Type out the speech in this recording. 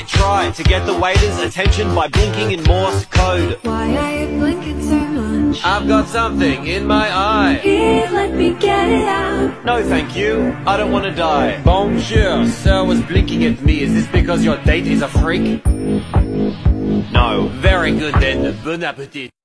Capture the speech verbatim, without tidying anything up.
try to get the waiter's attention by blinking in Morse code. Why are you blinking so much? I've got something in my eye. Here, let me get it out. No thank you, I don't want to die. Bonjour, sir was blinking at me. Is this because your date is a freak? No. Very good then, bon appetit.